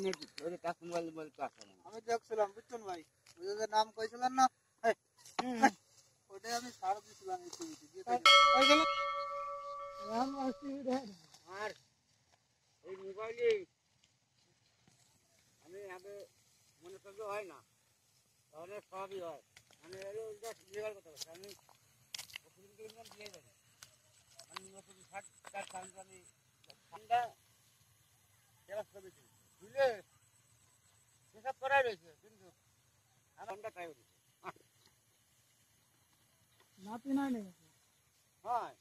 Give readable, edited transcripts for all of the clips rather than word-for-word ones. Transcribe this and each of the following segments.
আমি দেখছিলাম বুঝছেন ভাই, ওই যে নাম কইছিলেন না, ওটাই আমি ছাড় দিছিলাম এই ছবিতে দিয়ে আর এই মোবাইলে আমি আগে মনে করলে হয় না, তাহলে সবই হয়। মানে লেবার কথা বলছি আমি দিয়ে যাবো। আমি নতুন আমি ঠান্ডা ছবি বুঝলে সেসব করাই রয়েছে, কিন্তু আমার ঠান্ডা টাইম নাতি নাই নেই হয়।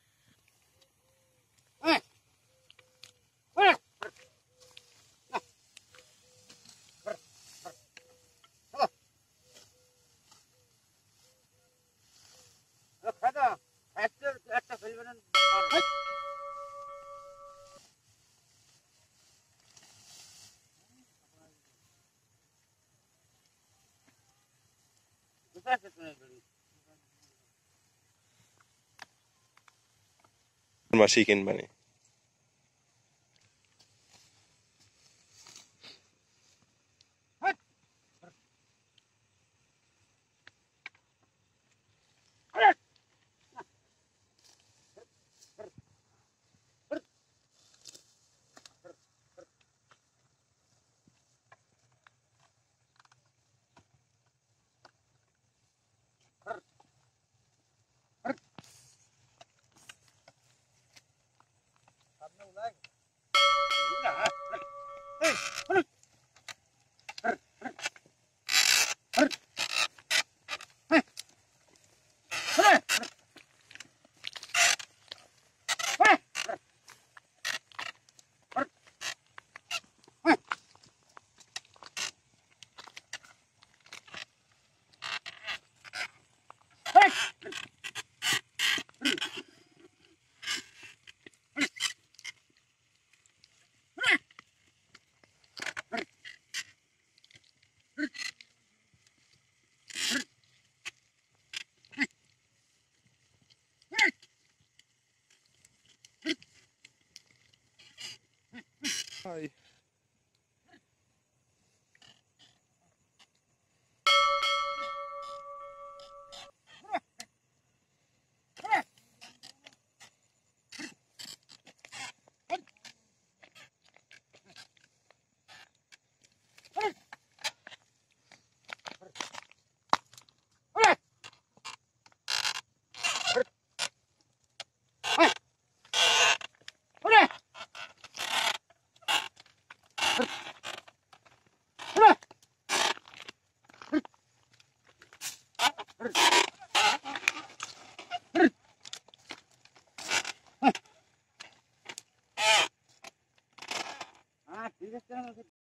একটা ফেলবেন masih ikan bani. Hi. ঠিক আছে।